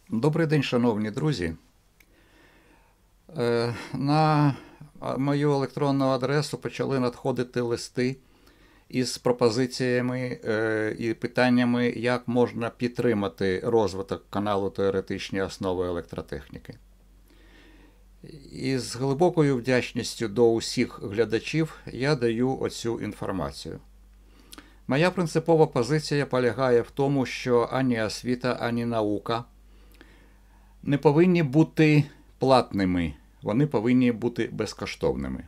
Добрий день, шановні друзі. На мою електронну адресу почали надходити листи із пропозиціями і питаннями, як можна підтримати розвиток каналу «Теоретичні основи електротехніки». І з глибокою вдячністю до усіх глядачів я даю оцю інформацію. Моя принципова позиція полягає в тому, що ані освіта, ані наука не повинні бути платними, вони повинні бути безкоштовними.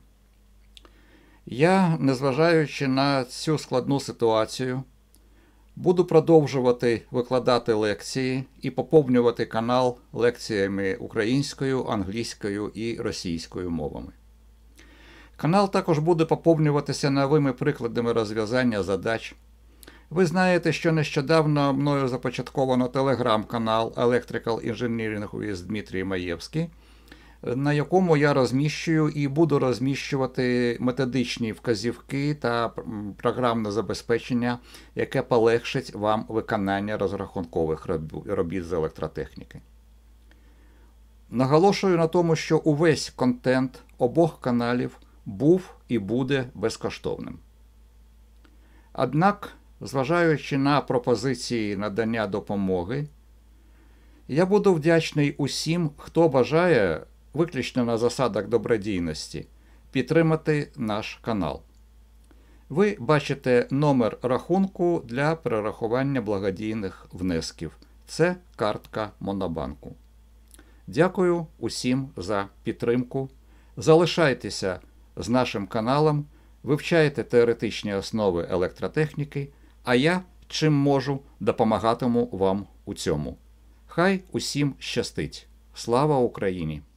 Я, незважаючи на цю складну ситуацію, буду продовжувати викладати лекції і поповнювати канал лекціями українською, англійською і російською мовами. Канал також буде поповнюватися новими прикладами розв'язання задач. Ви знаєте, що нещодавно мною започатковано телеграм-канал Electrical Engineering with Дмитрій Маєвський, на якому я розміщую і буду розміщувати методичні вказівки та програмне забезпечення, яке полегшить вам виконання розрахункових робіт з електротехніки. Наголошую на тому, що увесь контент обох каналів був і буде безкоштовним. Однак, зважаючи на пропозиції надання допомоги, я буду вдячний усім, хто бажає, виключно на засадах добродійності, підтримати наш канал. Ви бачите номер рахунку для перерахування благодійних внесків. Це картка Монобанку. Дякую усім за підтримку. Залишайтеся з нашим каналом, вивчайте теоретичні основи електротехніки, а я, чим можу, допомагатиму вам у цьому. Хай усім щастить! Слава Україні!